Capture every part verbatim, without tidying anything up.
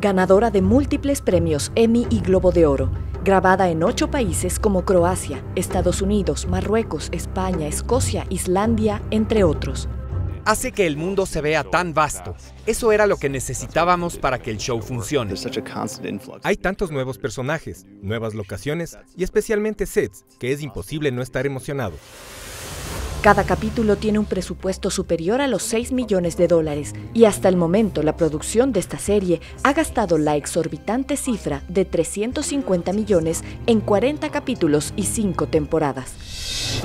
ganadora de múltiples premios Emmy y Globo de Oro, grabada en ocho países como Croacia, Estados Unidos, Marruecos, España, Escocia, Islandia, entre otros. Hace que el mundo se vea tan vasto. Eso era lo que necesitábamos para que el show funcione. Hay tantos nuevos personajes, nuevas locaciones y especialmente sets, que es imposible no estar emocionado. Cada capítulo tiene un presupuesto superior a los seis millones de dólares y hasta el momento la producción de esta serie ha gastado la exorbitante cifra de trescientos cincuenta millones en cuarenta capítulos y cinco temporadas.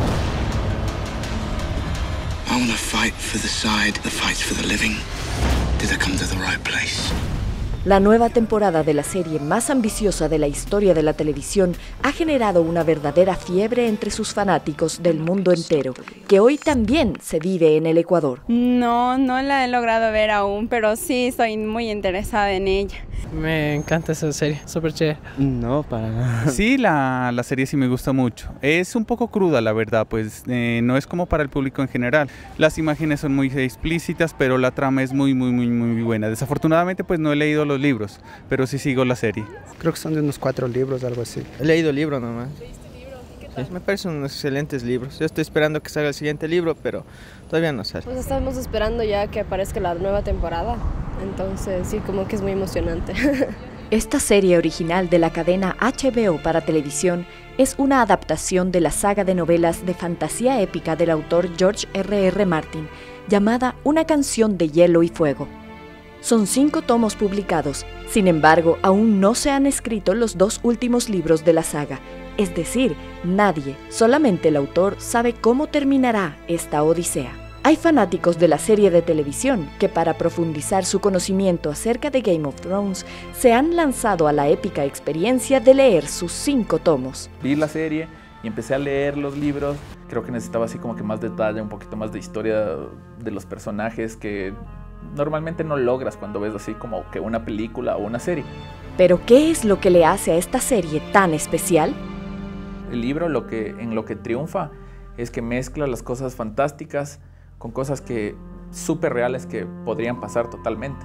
I want to fight for the side that fights for the living. Did I come to the right place? La nueva temporada de la serie más ambiciosa de la historia de la televisión ha generado una verdadera fiebre entre sus fanáticos del mundo entero, que hoy también se vive en el Ecuador. No, no la he logrado ver aún, pero sí estoy muy interesada en ella. Me encanta esa serie, súper chévere. No, para nada. Sí, la, la serie sí me gusta mucho. Es un poco cruda, la verdad, pues eh, no es como para el público en general. Las imágenes son muy explícitas, pero la trama es muy, muy, muy, muy buena. Desafortunadamente, pues no he leído los libros, pero sí sigo la serie. Creo que son de unos cuatro libros, algo así. He leído el libro nomás. Sí, me parecen unos excelentes libros. Yo estoy esperando que salga el siguiente libro, pero todavía no sale. Pues estamos esperando ya que aparezca la nueva temporada, entonces sí, como que es muy emocionante. Esta serie original de la cadena H B O para televisión es una adaptación de la saga de novelas de fantasía épica del autor George R R Martin, llamada Una canción de hielo y fuego. Son cinco tomos publicados, sin embargo, aún no se han escrito los dos últimos libros de la saga. Es decir, nadie, solamente el autor, sabe cómo terminará esta odisea. Hay fanáticos de la serie de televisión que, para profundizar su conocimiento acerca de Game of Thrones, se han lanzado a la épica experiencia de leer sus cinco tomos. Vi la serie y empecé a leer los libros. Creo que necesitaba así como que más detalle, un poquito más de historia de los personajes que normalmente no logras cuando ves así como que una película o una serie. ¿Pero qué es lo que le hace a esta serie tan especial? El libro lo que, en lo que triunfa es que mezcla las cosas fantásticas con cosas que súper reales que podrían pasar totalmente.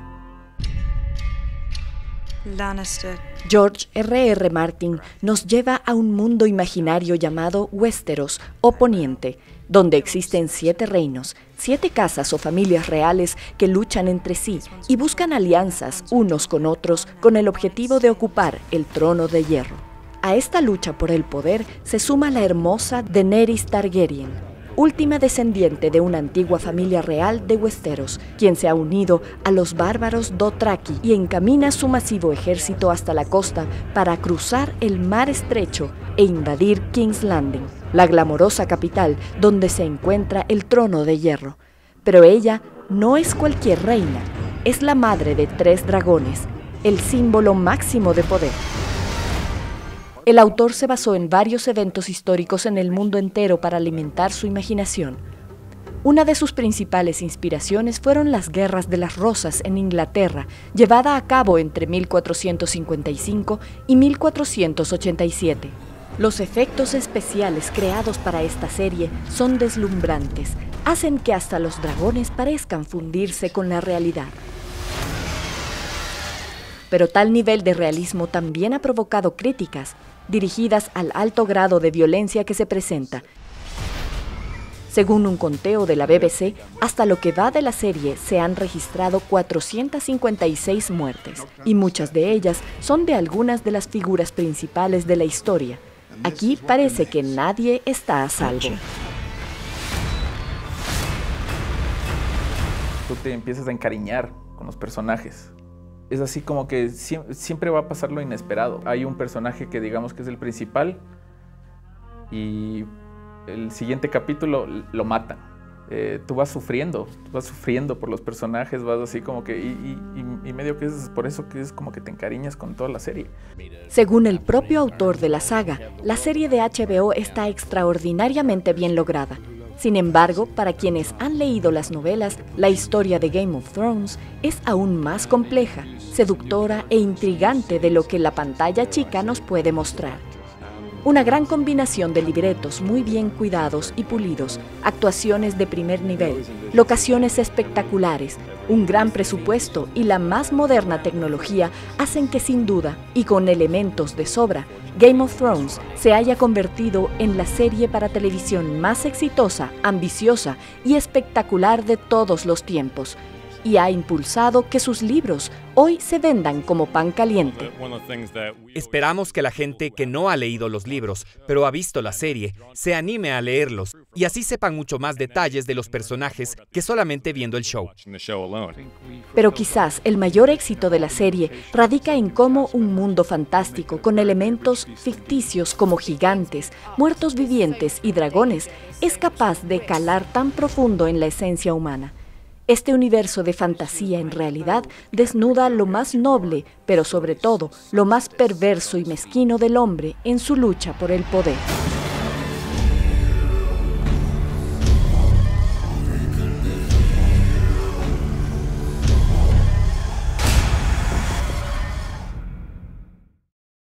Lannister. George R R Martin nos lleva a un mundo imaginario llamado Westeros o Poniente, donde existen siete reinos, siete casas o familias reales que luchan entre sí y buscan alianzas unos con otros con el objetivo de ocupar el trono de hierro. A esta lucha por el poder se suma la hermosa Daenerys Targaryen, última descendiente de una antigua familia real de Westeros, quien se ha unido a los bárbaros Dothraki y encamina su masivo ejército hasta la costa para cruzar el mar estrecho e invadir King's Landing, la glamorosa capital donde se encuentra el trono de hierro. Pero ella no es cualquier reina, es la madre de tres dragones, el símbolo máximo de poder. El autor se basó en varios eventos históricos en el mundo entero para alimentar su imaginación. Una de sus principales inspiraciones fueron las Guerras de las Rosas en Inglaterra, llevada a cabo entre mil cuatrocientos cincuenta y cinco y mil cuatrocientos ochenta y siete. Los efectos especiales creados para esta serie son deslumbrantes, hacen que hasta los dragones parezcan fundirse con la realidad. Pero tal nivel de realismo también ha provocado críticas, dirigidas al alto grado de violencia que se presenta. Según un conteo de la B B C, hasta lo que va de la serie se han registrado cuatrocientas cincuenta y seis muertes, y muchas de ellas son de algunas de las figuras principales de la historia. Aquí parece que nadie está a salvo. Tú te empiezas a encariñar con los personajes. Es así como que siempre va a pasar lo inesperado. Hay un personaje que digamos que es el principal y el siguiente capítulo lo matan. Eh, tú vas sufriendo, tú vas sufriendo por los personajes, vas así como que... Y, y, y medio que es por eso que es como que te encariñas con toda la serie. Según el propio autor de la saga, la serie de H B O está extraordinariamente bien lograda. Sin embargo, para quienes han leído las novelas, la historia de Game of Thrones es aún más compleja, seductora e intrigante de lo que la pantalla chica nos puede mostrar. Una gran combinación de libretos muy bien cuidados y pulidos, actuaciones de primer nivel, locaciones espectaculares, Un gran presupuesto y la más moderna tecnología hacen que sin duda, y con elementos de sobra, Game of Thrones se haya convertido en la serie para televisión más exitosa, ambiciosa y espectacular de todos los tiempos, y ha impulsado que sus libros hoy se vendan como pan caliente. Esperamos que la gente que no ha leído los libros, pero ha visto la serie, se anime a leerlos y así sepan mucho más detalles de los personajes que solamente viendo el show. Pero quizás el mayor éxito de la serie radica en cómo un mundo fantástico con elementos ficticios como gigantes, muertos vivientes y dragones es capaz de calar tan profundo en la esencia humana. Este universo de fantasía en realidad desnuda lo más noble, pero sobre todo lo más perverso y mezquino del hombre en su lucha por el poder.